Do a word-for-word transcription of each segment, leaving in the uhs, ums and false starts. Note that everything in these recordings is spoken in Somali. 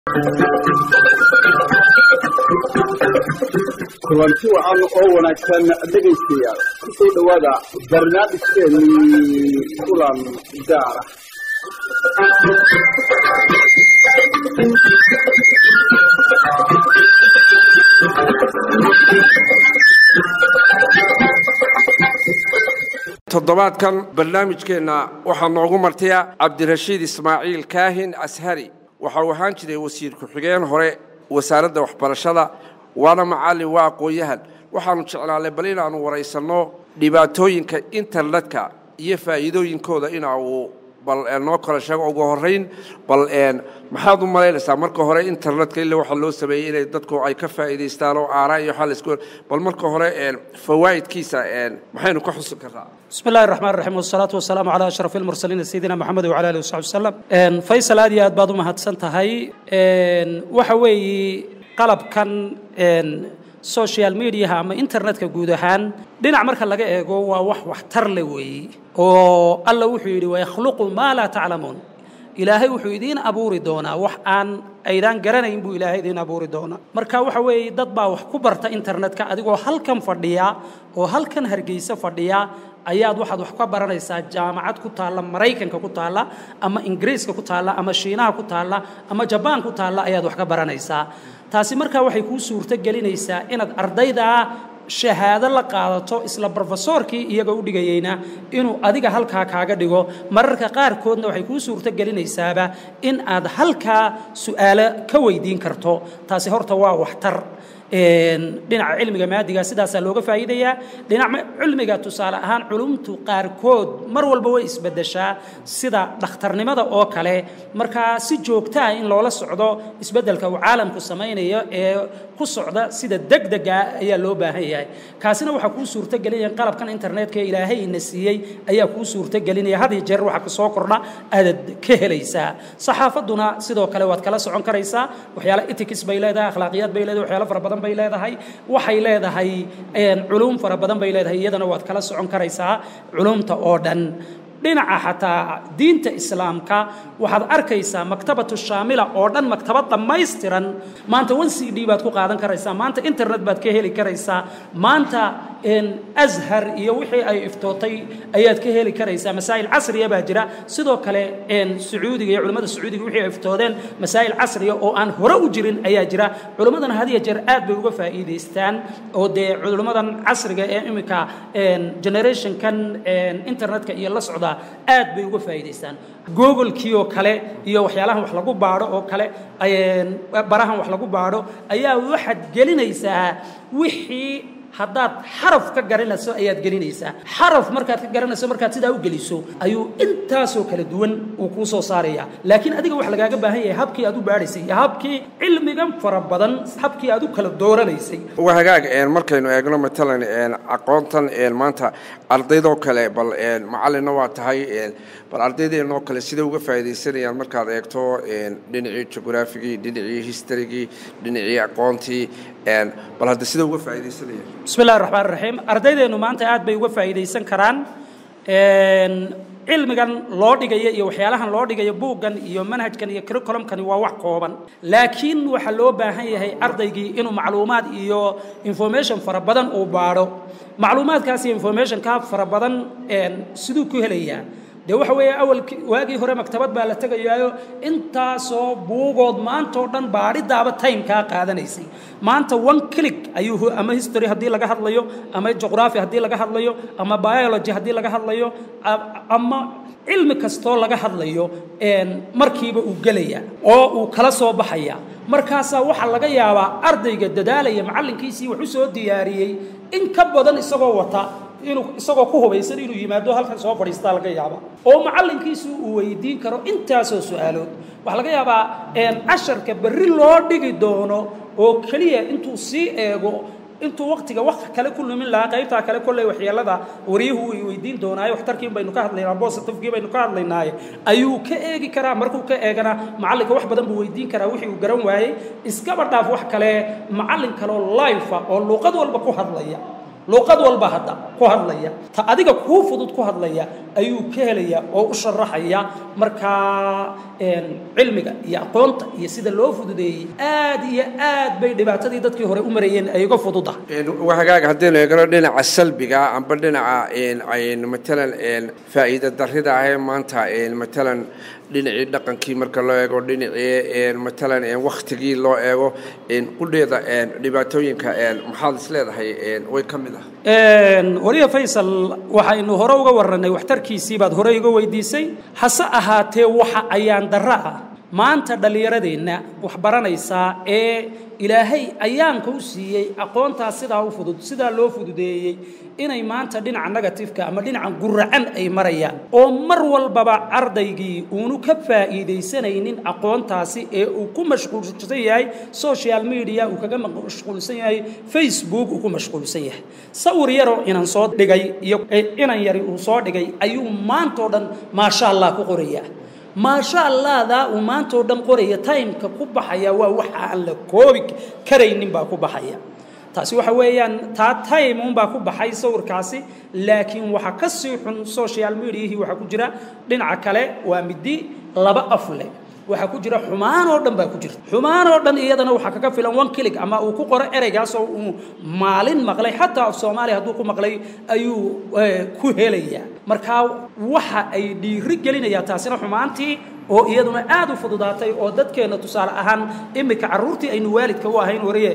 kulanti waxaan oo wanaagsan dhegeystayaal ku soo dhawaada barnaamijkeennii kulan gaar toddobaadkan barnaamijkeena waxaa noogu martaya Cabdirashiid Ismaaciil Kaahin Ashari waxa uu ahaan jiray wasiir ku-xigeen hore wasaaradda waxbarashada waana macallin waa aqoon-yahan waxaanu jeclaanay bal inaanu waraysano dhibaatooyinka internetka iyo faa'iidooyinkooda in uu bal noo kala sheego ugu horeyn bal een maxaad u maleynaysaa marka hore internetka ilaa waxa loo sameeyay inay dadku ay ka faa'iideystaan oo aaraa iyo xal isku bal marka hore een fawaa'idkiisa een maxaynu ka xusin karnaa بسم الله الرحمن الرحيم والصلاة والسلام على أشرف المرسلين سيدنا محمد وعلى آله وصحبه وسلم فيصل هذه بعض ما هتسنتهاي وحوي قلب كان سوشيال ميديا أما إنترنت كجودهان دين مركز لقى جوا وح وحتر لوي أو الله وحيد ويخلق ما لا تعلمون إلهي وحيدين أبوري دونا وحان أيضاً جرنا ينبو إلهي دين أبوري دونا مركا وحوي ضبا وحكبرت إنترنت كأديكو هل كم فرديا وهل كان هرجيسة فرديا ayaad waxaad wax ka baranaysaa jaamacad ku taala Mareykanka ku taala ama Ingiriiska ku taala ama Shiinaha ku taala ama Japan ku taala ayaad wax ka baranaysaa taasi markaa waxay ku suurta gelinaysaa inaad ardayda shahaado la qaadato isla professorkii iyaga u dhigayayna inuu adiga halka kaaga dhigo mararka qaar koodna waxay ku suurta gelinaysaaba in aad halka su'aalo ka weydiin karto taasi horta waa waxtar dhinaca cilmiga maadiga sidaas looga faa'iideeyaa dhinaca cilmiga tusaale ahaan culumtu qaar kood mar walba way isbedeshaa sida dhakhtarnimada oo kale marka si joogto ah in loola socdo isbedelka uu caalamku sameeyo ee ku socda sida degdega ayaa loo baahan yahay kaasina waxa ku suurta gelinaya qalabkan internetka ilaahay ina siiyay ayaa ku suurta gelinaya hadii jeer waxa ka soo kordha aad ka helaysaa saxaafaduna sidoo kale waad kala socon karaysaa waxyaalo ethics bay leedahay akhlaaqiyad bay leedahay waxyaalo fara badan bay leedahay waxay leedahay een culum fara badan bay leedahay iyadana waad kala socon karaysaa culumta oo dhan dhinaca xataa diinta islaamka waxaad arkaysaa maktabatu shaamila oo dhan maktabad dhammaystiran maanta one C D baad ku qaadan karaysaa maanta internet baad ka heli karaysaa maanta in azhar iyo wixii ay iftootay ayaad ka heli karaysaa masaa'il casriya baa jira sidoo kale in sacuudiga iyo culimada sacuudiga wixii ay iftoodeen masaa'il casriya oo aan hore u jirin ayaa jira culimadana hadiya jeer aad bay uga faa'iideystaan oo de culimadan casriga ee imika generation kan internetka iyo la socda aad bay uga faa'iideystaan google kiyo kale iyo waxyaalahan wax lagu baaro oo kale ay barahan wax lagu baaro ayaa waxaad gelinaysaa wixii haddaad xaraf ka garanayso ayaad gelinaysaa xaraf markaad ka garanayso markaad sidaa u geliso ayuu intaasoo kala duwan uu ku soo saaraya laakiin adiga wax lagaaga baahan yahay habkii aad u baadhaysay habkii cilmigan fara badan habkii aad u kala dooranaysay waa hagaag een markaynu eegno matalan een aqoontan een maanta ardaydoo kale bal een macallina waa tahay een bal ardaydeenoo kale sida uga faa'iideysanayaan markaad eegto een dhinacii geography dhinacii history dhinacii aqoontii een bal hadda sida uga faa'iideysanayaan بسم الله الرحمن الرحيم أرديدنا ما أنت قاعد بيوقف فايديسن كران علم كان لودي جاي يوحيالها لودي جاي بوجن يوم منهج كان يكركلم كان يوضح قوبا لكن وحلوبة هي هي أرديجي إنه معلومات يو information فربضن أو بارو معلومات كاسي information كاف فربضن سدو كهلية ده وحوي أول واجي هرا مكتبات بالتجا يايو أنت صو بوجود ما أنت ودن بارد دابة تايم كا قاعدة نيسي ما أنت one click أيوه أما history هدي لقى هذا ليو أما geography هدي لقى هذا ليو أما biology هدي لقى هذا ليو أما علم كستول لقى هذا ليو إن مركب وجلية أو وكلاس وبحية مركاسا وحل لقى يابا أرضي جد دالية معلم كيسي وحسود دياري إن كبدن السبوة وطا inuu isagoo ku hubaysan inuu yimaado halkan soo fadhiistaa laga yaaba oo macallinkiisu uu weydiin karo intaas oo su'aalood wax laga yaabaa in casharka bari loo dhigi doono oo kaliya intuu si eego intuu waqtiga wax kale ku lumin la qaybta kale kulay waxyeelada wariyuhu uu weydiin doonaayo waxtarkiin baynu ka hadlaynaa positive baynu ka hadlaynaa ayuu ka eegi karaa markuu ka eegana macallinka wax badan buu weydiin karaa wixii uu garan waayay iska badhaaf wax kale macallin kale oo live oo luqad walba ku hadlaya luqad walba hadda ku hadlaya ta adiga ku fudud ku hadlaya ayuu ka helaya oo u sharaxaya marka een cilmiga iyo aqoonta iyo sida loo fududeeyay aad iyo aad bay dhibaatadii dadkii hore u marayeen ay uga fududa een waxaaga hadeen eegro dhinaca salbiga amba dhinaca een ay matalan een faa'iido darrida ah maanta een matalan dhinacii dhaqankii marka loo eego dhinacii een matalan een waqtigii loo eego een qudheeda een dhibaatooyinka een maxaad isleedahay een way kamid ah een wariya Faysal waxaynu hore uga waranay waxtarkiisii baad hore uga weydiisay hase ahaatee waxa ayaan darra ah maanta dhalinyaradeena wax baranaysa ee ilaahay ayaanka u siiyay aqoonta sida u fudud sida loo fududeeyay inay maanta dhinaca negative-ka ama dhinaca guracan ay marayaan oo mar walba ardaygii uu ka faa'iideysanaynin aqoontaasi ee uu ku mashquulsan yahay social media uu kaga mashquulsan yahay Facebook uu ku mashquulsan yahay sawir yaro inaan soo dhigay iyo inaan yari uu soo dhigay ayuu maanta oo dhan ma sha Allah ku qorayaa ما شاء الله ذا وما أنتوا دم قرية تايم كوبحيا ووحى على كوبك كرين باكوبحيا تاسي حويان تا تايم باكوبحي صور كاسي لكن وحكسي حن سوشيال ميديا هي وحكوجرا لين عكلة ومدي لبا أفله وحكوجرا حمان وردن باكوجرا حمان وردن إيادنا وحكك في لون كليك أما وكوكرا إرجاس ومالين مغلي حتى في الصومالي هدوكو مغلي أيو كوهلية marka waxa ay dhiirigelinaya taasina xumaantii oo iyaduna aad u fududaatay oo dadkeena tusaale ahaan imika caruurtii aynu waalidka u ahayn wariye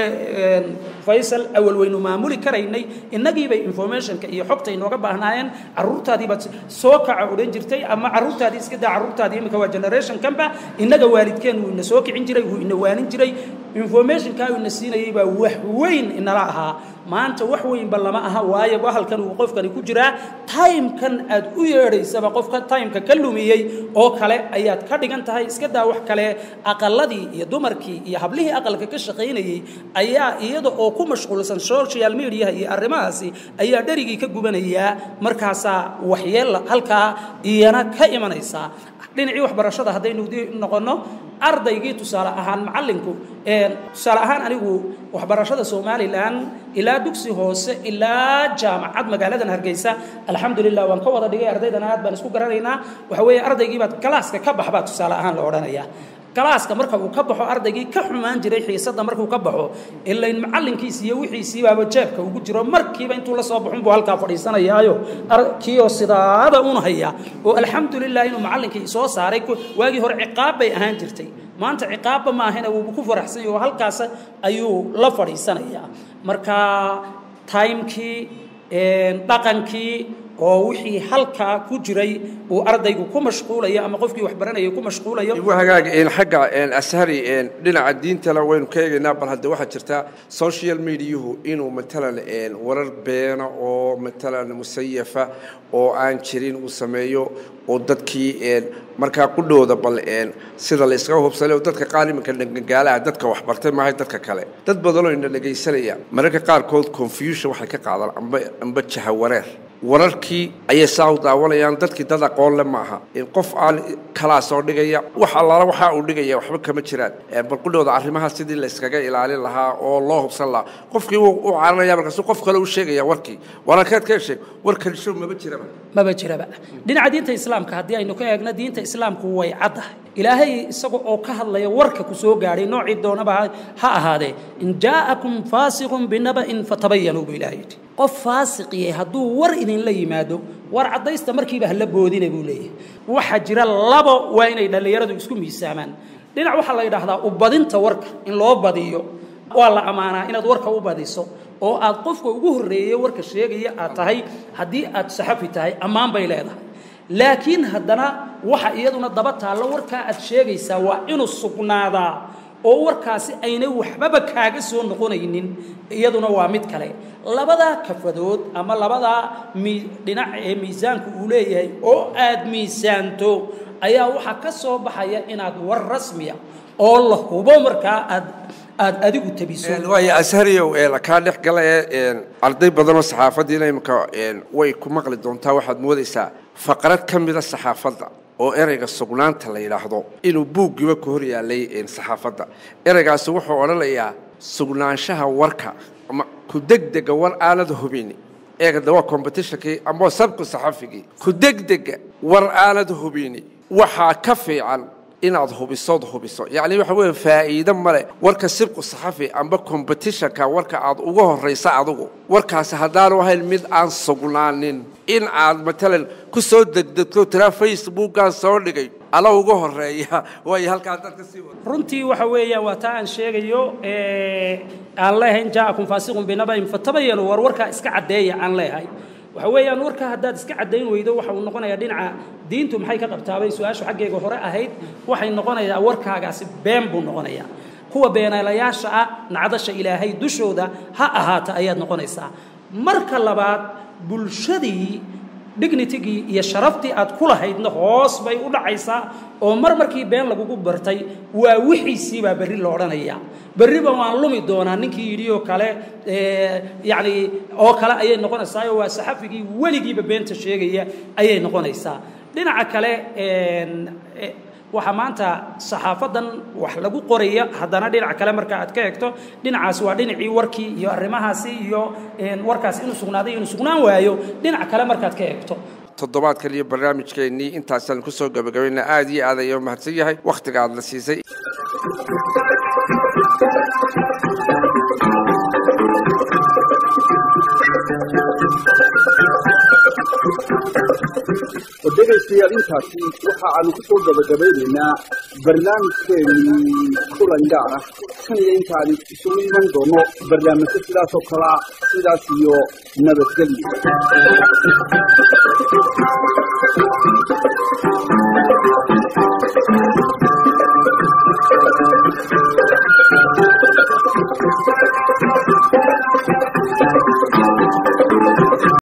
Faysal awal weynu maamuli karaynay inagii bay informationka iyo xogta inooga baahnaayeen caruurtaadii bad soo kaca oran jirtay ama caruurtaadii iska daa caruurtaadii imika waa generation kamba inaga waalidkeen uu ina soo kicin jiray uu ina waanin jiray informationka uu ina siinayay baa wax weyn inala ahaa maanta wax weyn bal lama aha waayo halkan uu qofkani ku jira time kan aad u yeereysaba qofka time ka kalumiyay oo kale ayaad ka dhigan tahay iska daa wax kale aqaladii iyo dumarkii iyo hablihii aqalka ka shaqeynayay ayaa iyada oo ku mashquulsan social media iyo arrimahaasi ayaa dharigii ka gubanaya markaas waxyeel halka iyana ka imanaysa dhinacii waxbarashada hadaynu noqono ardaygii tusaale ahaan macallinku ee tusaale ahaan anigu waxbarashada Soomaaliland ilaa dugsi hoose ilaa jaamacad magaalada Hargeysa alxamdulillah waan ka wada dhigay ardaydana aad baan isku garanaynaa waxa weeye ardaygii baad kalaaska ka baxba tusaale ahaan la oranaya kalaaska marka uu ka baxo ardaygii ka xumaan jiray xiisada marka uu ka baxo ilaa in macallinkiisa iyo wixiisii baaba jeebka ugu jiro markiiba intuu la soo baxun buu halka fadhiisanayaayo kiyo sidaada uun haya oo alxamdulillah inuu macallinkii soo saaray waagi hore ciqaab bay ahaan jirtay maanta ciqaab ma ahina uu ku faraxsan yahay halkaas ayuu la fadhiisanayaa marka timekii een dhaqankii oo wixii halka ku jiray oo ardaygu ku mashquulaya ama qofkii wax baranayay ku mashquulayo waxaaga in xagga in ashari in dhinaca diinta la weyn ka eegnaa bal hadda waxa jirta social media inuu matalan in warar beena oo matalan musayyafa oo aan jirin uu sameeyo oo dadkii in marka qudhooda bal in sida la iska hubsanayo dadka qaalimanka dhangalaha dadka wax bartay ma hay dadka kale dad badan oo in dhageysanaya marka qaar kood confusion waxa ka qaadan amba amba jahawareer wararkii ayay saaw daawanayaan dadkii dad aqoon leh maaha in qof aan kala soo dhigaya waxa la waxa uu dhigaya waxba kama jiraan bal qudhooda arrimaha sidii la iskaga ilaalin lahaa oo loo hubsan lahaa qofkii uu caaranaya markaas qof kale uu sheegaya warkii wararkeed ka sheeg warkan shir ma jiraba ma jiraba dhinaca diinta islaamka hadii aynu ka eegna diinta islaamku way cadahay ilaahay isaga oo ka hadlaya warka ku soo gaaray noocii doonaba ha ahaade in jaakum fasiqun binaba'in fatabayyanu billahi qof faasiqiyay haduu war idin la yimaado war cadaysta markiiba hal boodinay buu leeyahay waxa jira labo waa inay dhalinyaradu isku miisaamaan dhinac waxa la yiraahdaa u badinta warka in loo badiyo waa la amaanaa inaad warka u badiso oo aad qofka ugu horeeyay warka sheegaya aad tahay hadii aad saxafi tahay amaan bay leedahay laakiin haddana waxa iyaduna daba taalo warka aad sheegaysaa waa inuu sugnaadaa oo warkaasi ayna waxba kaaga soo noqonaynin iyaduna waa mid kale labada kafadood ama labada dhinac ee miisaanku uu leeyahay oo aad miisaanto ayaa waxa ka soo baxaya inaad war rasmiya oo la hubo marka aad aad adigu tabiso way ashariyo ee la ka dhex galay ee arday badan oo saxaafadiina imka way ku maqli doontaa waxaad moodaysaa faqrad kamida saxaafada oo ereyga sugnaanta la yiraahdo inuu buugiba ku hor yaalay in saxaafada ereygaas wuxuu oranayaa sugnaanshaha warka ama ku degdega war aanad hubini eega dawa competitionkii ama sabku saxafigii ku degdega war aanad hubini waxa ka fiican inaad hubiso hubiso yaani waxa weey faa'iido male warka sibku saxafi amba competitionka warka aad ugu horeysa adigu warkaas hadaan wahay mid aan sugnaanin in aad matalan ku soo degdegto tira Facebook-ka soo dhigay ala ugu horeeya way halka dadka sii wada runtii waxa weeyaa waa taa aan sheegayo ee Allah in jaakum faasiqun binabayn fatabayanu war warka iska cadeeya aan leeyahay waxa weeyaan warka haddaad iska cadeyn weydo waxa uu noqonayaa dhinaca diintu maxay ka qabtaabay su'aashu xaggeega hore ahayd waxay noqonayaa warkaagaasi been buu noqonayaa kuwa beenaalayaasha ah nacdasha ilaahay dushooda ha ahaata ayaad noqonaysaa marka labaad bulshadii dignity-gii iyo sharaftii aad ku lahaydna hoos bay u dhacaysaa oo mar markii been lagugu bartay waa wixiisii baa berri loo odhanayaa berriba waan lumi doonaa ninkii yidhi oo kale yacni oo kale ayay noqonaysaa waa saxafigii weligiiba beenta sheegaya ayay noqonaysaa dhinaca kale waxa maanta saxaafadan wax lagu qoraya hadana dhinaca kale marka aad ka eegto dhinacaas waa dhinacii warkii iyo arrimahaasi iyo warkaas inuu sugnaaday inuu sugnaan waayo dhinaca kale marka aad ka eegto toddobaad kaliya barnaamijkeennii intaasan ku soo gabagabaynaa aad iyo aad ayuu mahadsan yahay waqtiga aad la siisay ودقيقتي intaasi waxa aan ku soo gabagabaynaynaa barnaamijkeennii kulan gaar ah kan intaan isugu iman doono barnaamijka sidaas oo kala sidaas iyo nabadgelyo